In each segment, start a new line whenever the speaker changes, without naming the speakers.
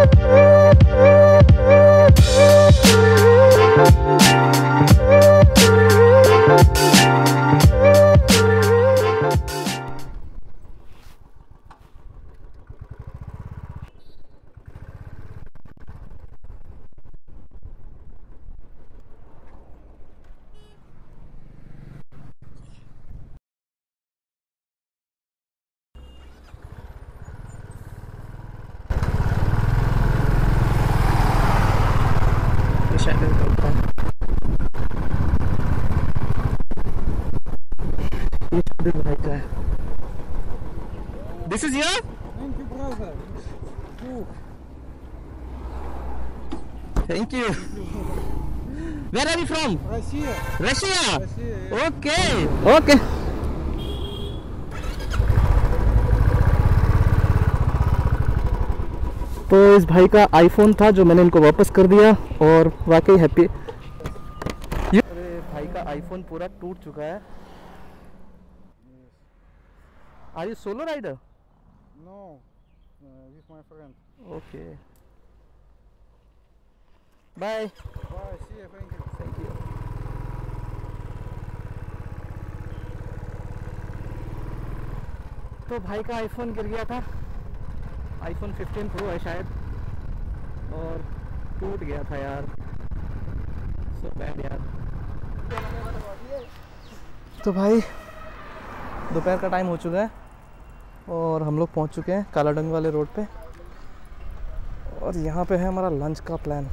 This is your?
Thank you, brother.
Thank you. Where are you from?
Russia.
Russia.
Russia, yeah.
Okay. Okay. तो इस भाई का iPhone था जो मैंने इनको वापस कर दिया और वाकई हैप्पी। अरे भाई का आईफोन पूरा टूट चुका है। Are you solo rider?
No, with my friend.
Okay bye.
Bye, see you, thank you.
Thank you. तो भाई का आईफोन गिर गया था, आईफोन 15 प्रो है शायद, और टूट गया था यार, सो बैड यार। तो भाई दोपहर का टाइम हो चुका है और हम लोग पहुंच चुके हैं कालाडंग वाले रोड पे, और यहाँ पे है हमारा लंच का प्लान।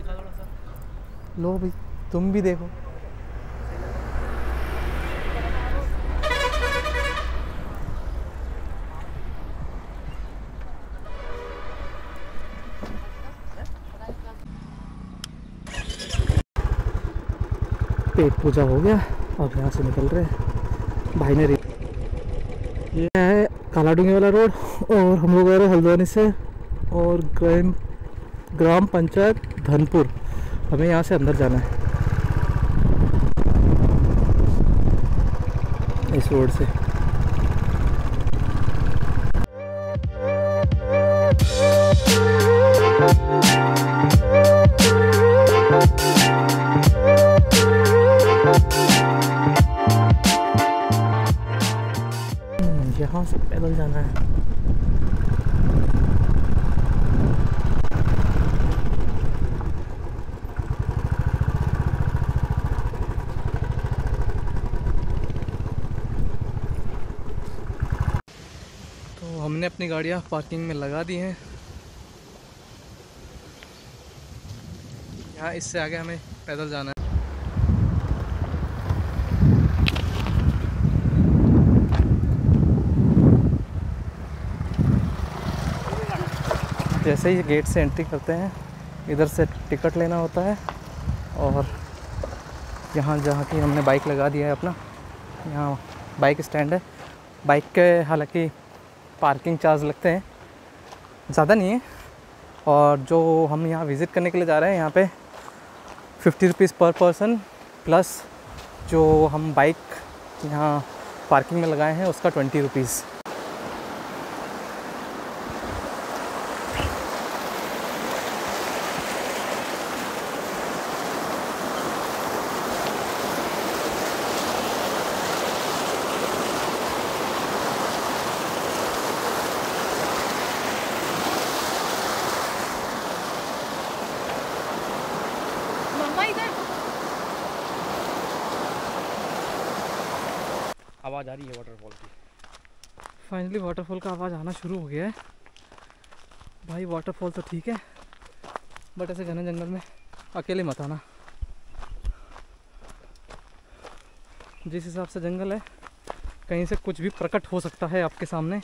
लो भाई तुम भी देखो। पेट पूजा हो गया, अब यहाँ से निकल रहे हैं। भाई ने ये है कालाडूंगी वाला रोड और हम लोग आ रहे हैं हल्द्वानी से और ग्राम पंचायत धनपुर। हमें यहाँ से अंदर जाना है इस रोड से। यहाँ से पैदल जाना है। तो हमने अपनी गाड़ियाँ पार्किंग में लगा दी हैं। यहाँ इससे आगे हमें पैदल जाना है। जैसे ही गेट से एंट्री करते हैं इधर से टिकट लेना होता है, और यहाँ जहाँ की हमने बाइक लगा दिया है अपना, यहाँ बाइक स्टैंड है। बाइक के हालांकि पार्किंग चार्ज लगते हैं, ज़्यादा नहीं है, और जो हम यहाँ विज़िट करने के लिए जा रहे हैं यहाँ पे 50 रुपीज़ पर पर्सन, प्लस जो हम बाइक यहाँ पार्किंग में लगाए हैं उसका 20 रुपीज़।
आवाज़ आ रही है वाटरफॉल की।
फाइनली वाटरफॉल का आवाज़ आना शुरू हो गया है। भाई वाटरफॉल तो ठीक है, बट ऐसे घने जंगल में अकेले मत आना। जिस हिसाब से जंगल है कहीं से कुछ भी प्रकट हो सकता है आपके सामने।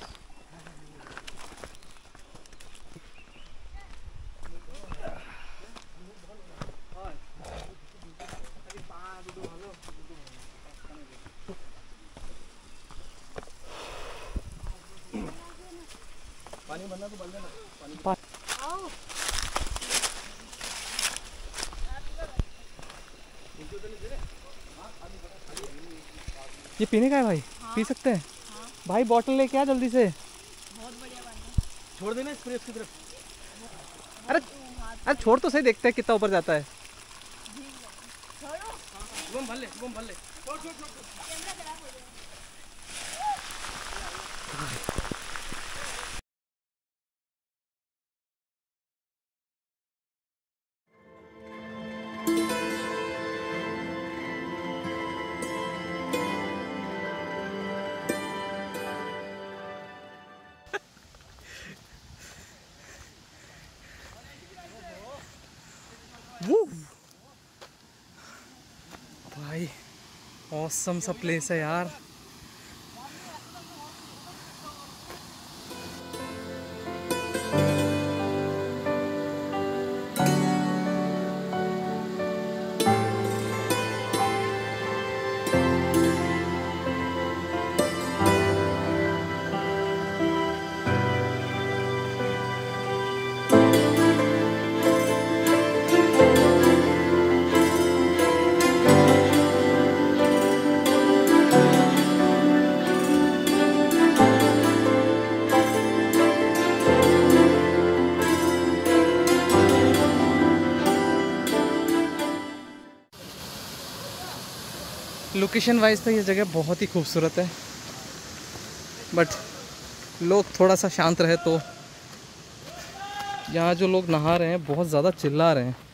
ये पीने का है भाई? हाँ। पी सकते हैं? हाँ। भाई बॉटल लेके आ जल्दी से। बहुत बढ़िया पानी। छोड़ देना स्प्रे उसकी तरफ। अरे अरे छोड़ तो सही, देखते हैं कितना ऊपर जाता है। वो भाई ऑसम सा प्लेस है यार। लोकेशन वाइज तो ये जगह बहुत ही खूबसूरत है, बट लोग थोड़ा सा शांत रहे तो। यहाँ जो लोग नहा रहे हैं बहुत ज़्यादा चिल्ला रहे हैं।